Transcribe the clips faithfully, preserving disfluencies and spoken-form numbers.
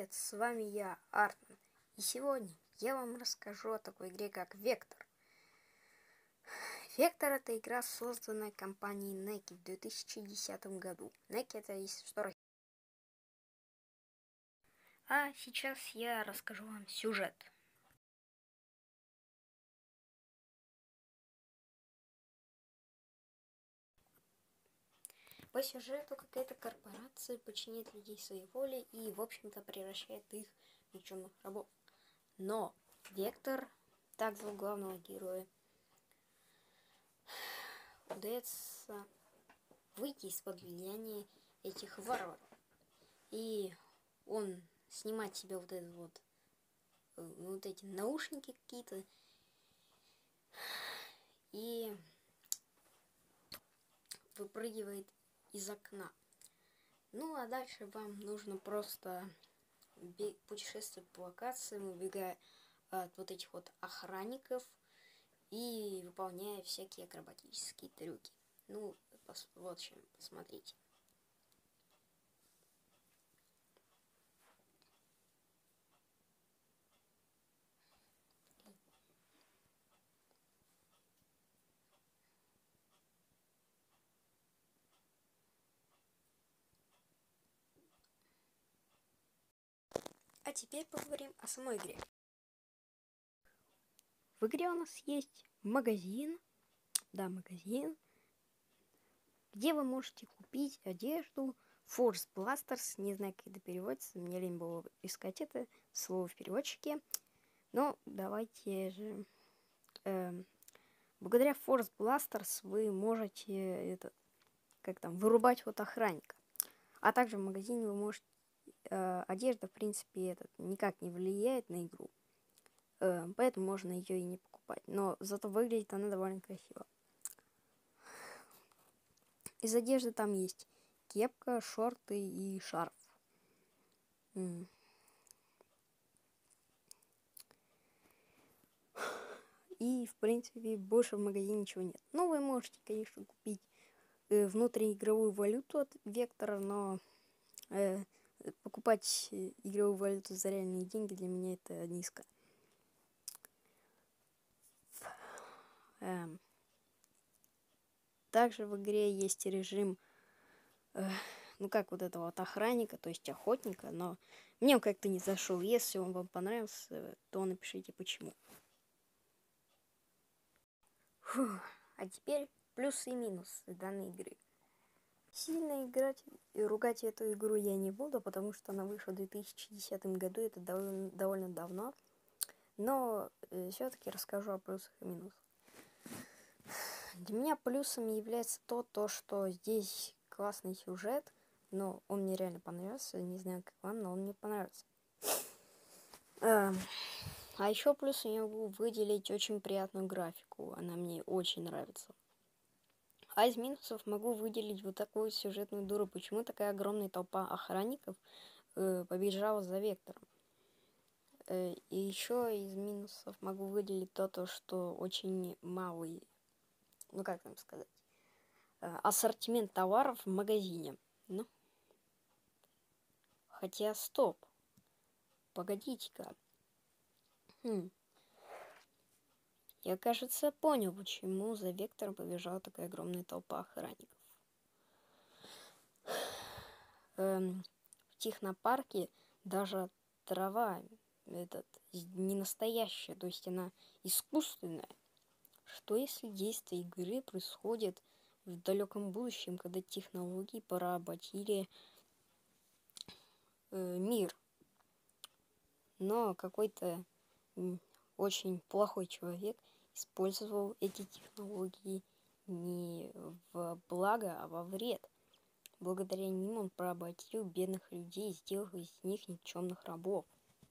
привет, с вами я, Артман, и сегодня я вам расскажу о такой игре, как Вектор. Вектор — это игра, созданная компанией Неки в две тысячи десятом году. Неки — это, если что, Россия. А сейчас я расскажу вам сюжет. По сюжету какая-то корпорация подчиняет людей своей воле и, в общем-то, превращает их в никчемных рабов. Но Вектор, так зовут главного героя, удается выйти из-под влияния этих варваров. И он снимает себе вот этот вот, вот эти наушники какие-то и выпрыгивает из окна. Ну а дальше вам нужно просто путешествовать по локациям, убегая от вот этих вот охранников и выполняя всякие акробатические трюки. Ну, в общем, посмотрите. А теперь поговорим о самой игре. В игре у нас есть магазин, да, магазин, где вы можете купить одежду. Force Blasters, не знаю, как это переводится, мне лень было искать это слово в переводчике. Но давайте же... Э, благодаря Force Blasters вы можете это, как там, вырубать вот охранника. А также в магазине вы можете... Э, одежда, в принципе, этот, никак не влияет на игру. Э, поэтому можно ее и не покупать. Но зато выглядит она довольно красиво. Из одежды там есть кепка, шорты и шарф. М. И, в принципе, больше в магазине ничего нет. Ну, вы можете, конечно, купить э, внутриигровую валюту от Вектора, но э, покупать игровую валюту за реальные деньги для меня это низко. Эм. Также в игре есть режим, э, ну как вот этого вот охранника, то есть охотника, но мне он как-то не зашел. Если он вам понравился, то напишите почему. Фух. А теперь плюсы и минусы данной игры. Сильно играть и ругать эту игру я не буду, потому что она вышла в две тысячи десятом году, это довольно, довольно давно. Но э, все-таки расскажу о плюсах и минусах. Для меня плюсами является то, то, что здесь классный сюжет, но он мне реально понравился. Не знаю, как вам, но он мне понравился. А, а еще плюсом я могу выделить очень приятную графику. Она мне очень нравится. А из минусов могу выделить вот такую сюжетную дуру. Почему такая огромная толпа охранников э, побежала за Вектором? Э, и еще из минусов могу выделить то, то что очень малый, ну как вам сказать, э, ассортимент товаров в магазине. Ну, хотя, стоп. Погодите-ка. Хм. Я, кажется, понял, почему за Вектором побежала такая огромная толпа охранников. Эм, в технопарке даже трава этот, не настоящая, то есть она искусственная. Что если действие игры происходит в далеком будущем, когда технологии поработили э, мир? Но какой-то очень плохой человек использовал эти технологии не в благо, а во вред. Благодаря ним он поработил бедных людей, сделав из них никчемных рабов.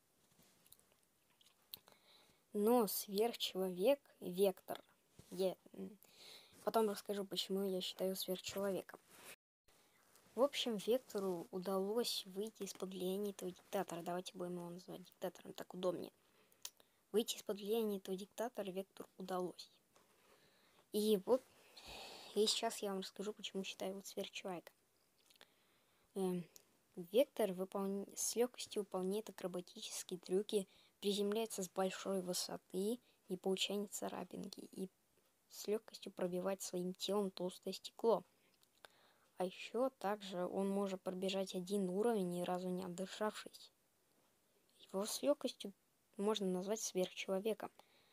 Но сверхчеловек Вектор. Я потом расскажу, почему я считаю сверхчеловеком. В общем, Вектору удалось выйти из-под влияния этого диктатора. Давайте будем его называть диктатором, так удобнее. Выйти из-под влияния этого диктатора Вектору удалось. И вот, и сейчас я вам расскажу, почему считаю его сверхчеловеком. Эм, Вектор выполня... с легкостью выполняет акробатические трюки, приземляется с большой высоты, не получая царапинки, и с легкостью пробивать своим телом толстое стекло. А еще также он может пробежать один уровень, ни разу не отдышавшись. Его с легкостью можно назвать сверхчеловеком.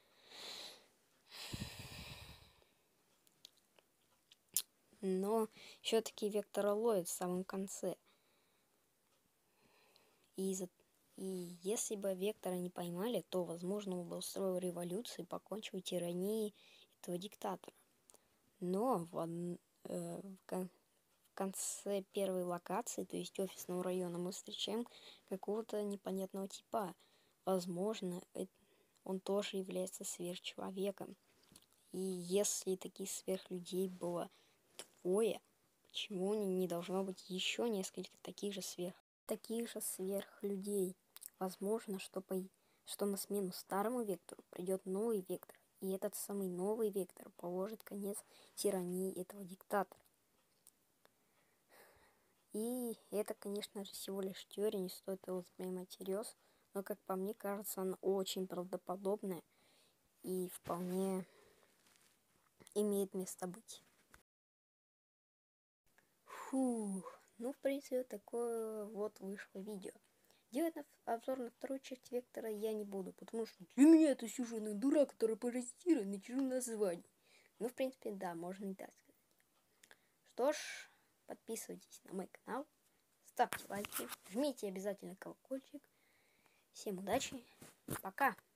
Но все-таки Вектора ловит в самом конце. И, за... и если бы Вектора не поймали, то, возможно, он бы устроил революцию и покончил тиранией этого диктатора. Но в, од... э, в, кон... в конце первой локации, то есть офисного района, мы встречаем какого-то непонятного типа. Возможно, это... он тоже является сверхчеловеком. И если таких сверхлюдей было двое, почему не должно быть еще несколько таких же сверх таких же сверхлюдей? Возможно, что, по... что на смену старому Вектору придет новый Вектор, и этот самый новый Вектор положит конец тирании этого диктатора. И это, конечно же, всего лишь теория, не стоит его воспринимать всерьез, но, как по мне кажется, она очень правдоподобная и вполне имеет место быть. Фух, ну, в принципе, такое вот вышло видео. Делать обзор на вторую часть Вектора я не буду, потому что для меня это сюжетная дура, которая паразитирует на чужом названии. Ну, в принципе, да, можно и так сказать. Что ж, подписывайтесь на мой канал, ставьте лайки, жмите обязательно колокольчик. Всем удачи, пока!